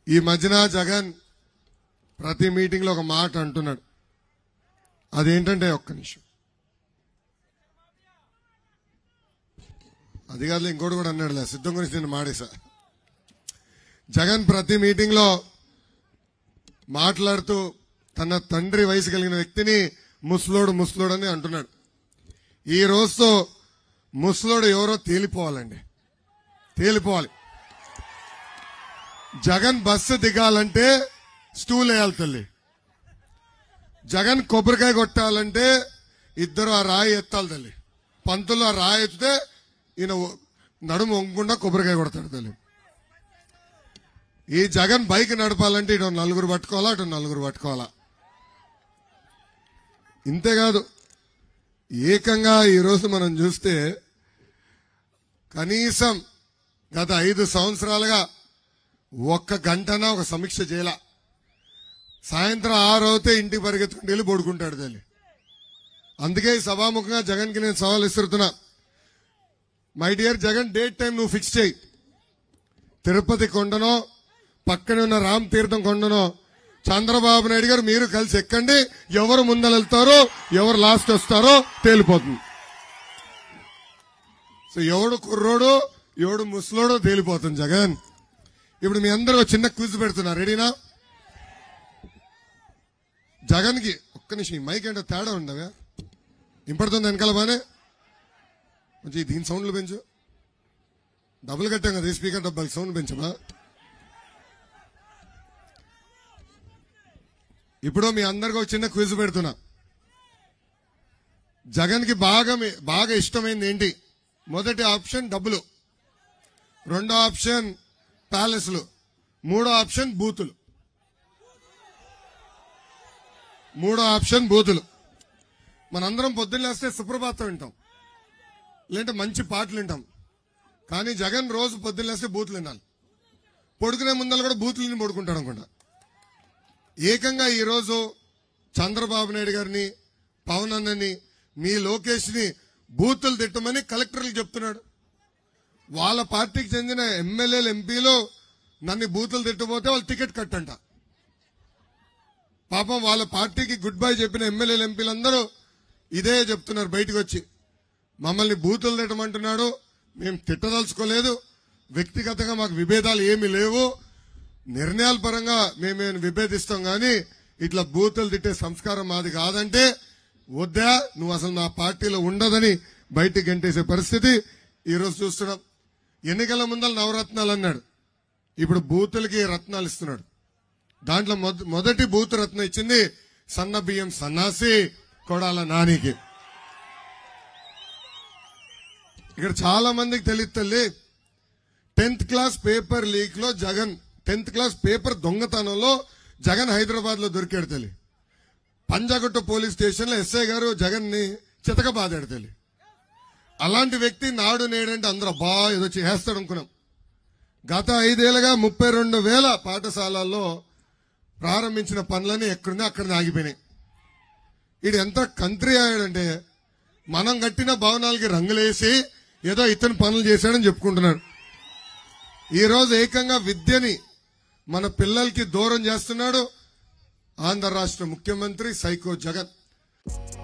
ఈ మధ్యన జగన్ ప్రతి మీటింగ్ లో ఒక మాట అంటున్నాడు. అదేంటంటే ఒక్క నిమిషం, అది కాదు ఇంకోటి కూడా అన్నాడులే, సిద్ధం గురించి నేను మాడేసా. జగన్ ప్రతి మీటింగ్ లో మాట్లాడుతూ తన తండ్రి వయసు కలిగిన వ్యక్తిని ముసలోడు అని అంటున్నాడు. ఈ రోజుతో ముసలోడు ఎవరో తేలిపోవాలండి, తేలిపోవాలి. జగన్ బస్సు దిగాలంటే స్టూల్ వేయాలి తల్లి. జగన్ కొబ్బరికాయ కొట్టాలంటే ఇద్దరు ఆ రాయి ఎత్తాలి తల్లి. పంతులు ఆ రాయి ఎత్తితే ఈయన నడుము వంగకుండా కొబ్బరికాయ కొడతాడు తల్లి. ఈ జగన్ బైక్ నడపాలంటే ఇటు నలుగురు పట్టుకోవాలా, అటు నలుగురు పట్టుకోవాలా. ఇంతేకాదు, ఏకంగా ఈరోజు మనం చూస్తే కనీసం గత 5 సంవత్సరాలుగా ఒక్క గంటనా ఒక సమీక్ష చేయాల. సాయంత్రం 6 అవుతే ఇంటికి పరిగెత్తుకుంటూ వెళ్ళి పడుకుంటాడు తల్లి. అందుకే ఈ సభాముఖంగా జగన్ కి నేను సవాల్ ఇస్తున్నా. My dear Jagan, date time నువ్వు ఫిక్స్ చేయి. తిరుపతి కొండనో పక్కనే ఉన్న రామ్ తీర్థం కొండనో చంద్రబాబు నాయుడు గారు మీరు కలిసి ఎక్కండి. ఎవరు ముందరెళ్తారో ఎవరు లాస్ట్ వస్తారో తేలిపోతుంది. సో ఎవడు కుర్రోడు ఎవడు ముసలోడో తేలిపోతుంది జగన్. ఇప్పుడు మీ అందరూ చిన్న క్విజ్ పెడుతున్నారు, రెడీనా? జగన్ కి ఒక్క నిమిషం, ఈ మైక్ అంటే తేడా ఉండవా? ఇంపడుతుంది వెనకాల బానే కొంచెం దీని సౌండ్లు పెంచు. డబ్బులు కట్టాం కదా, స్పీకర్ డబ్బాలు సౌండ్ పెంచమా? ఇప్పుడు మీ అందరికీ ఒక చిన్న క్విజ్ పెడుతున్నా. జగన్ కి బాగా ఇష్టమైంది ఏంటి? మొదటి ఆప్షన్ డబ్బులు, రెండో ఆప్షన్ ప్యాలెస్లు, మూడో ఆప్షన్ బూతులు. మనందరం పొద్దున్న లేస్తే సుప్రభాతం వింటాం, లేదంటే మంచి పాటలు వింటాం. కానీ జగన్ రోజు పొద్దున్న లేస్తే బూతులు వినాలి. పడుకునే ముందర కూడా బూతులని పడుకుంటాడు అనుకుంటా. ఏకంగా ఈరోజు చంద్రబాబు నాయుడు గారిని, పవన్ అన్నని, మీ లోకేష్ ని బూతులు తిట్టమని కలెక్టర్లు చెప్తున్నాడు. వాళ్ళ పార్టీకి చెందిన ఎమ్మెల్యేలు, ఎంపీలు నన్ను బూతులు తిట్టబోతే వాళ్ళు టికెట్ కట్టంట. పాపం వాళ్ళ పార్టీకి గుడ్ బై చెప్పిన ఎమ్మెల్యేలు, ఎంపీలందరూ ఇదే చెప్తున్నారు బయటకు వచ్చి. మమ్మల్ని బూతులు తిట్టమంటున్నాడు, మేము తిట్టదలుచుకోలేదు, వ్యక్తిగతంగా మాకు విభేదాలు ఏమీ లేవు, నిర్ణయాల పరంగా మేము విభేదిస్తాం, కానీ ఇట్లా బూతులు తిట్టే సంస్కారం మాది కాదంటే వద్దా, నువ్వు అసలు నా పార్టీలో ఉండదని బయటికి గంటేసే పరిస్థితి ఈరోజు చూస్తున్నాం. ఎన్నికల ముందర నవరత్నాలు అన్నాడు, ఇప్పుడు బూతులకి రత్నాలు ఇస్తున్నాడు. దాంట్లో మొదటి బూతు రత్నం ఇచ్చింది సన్న బియ్యం సన్నాసి కొడాల నానికి. ఇక్కడ చాలా మందికి తెలియదు తల్లి, 10th క్లాస్ పేపర్ లీక్ లో జగన్, 10th క్లాస్ పేపర్ దొంగతనంలో జగన్ హైదరాబాద్ లో దొరికాడు తల్లి. పంజాగుట్ట పోలీస్ స్టేషన్ లో ఎస్ఐ గారు జగన్ ని చితకబాదాడు తల్లి. అలాంటి వ్యక్తి నాడు నేడంటే అందరూ ఏదో చేస్తాడు అనుకున్నాం. గత 5 ఏళ్లుగా 32,000 పాఠశాలల్లో ప్రారంభించిన పనులని ఎక్కడుందో అక్కడ ఆగిపోయినాయి. ఇది ఎంత కంట్రీ అయ్యాడంటే మనం కట్టిన భవనాలకి రంగులేసి ఏదో ఇతను పనులు చేశాడని చెప్పుకుంటున్నాడు. ఈ రోజు ఏకంగా విద్యని మన పిల్లలకి దూరం చేస్తున్నాడు ఆంధ్ర రాష్ట్ర ముఖ్యమంత్రి సైకో జగన్.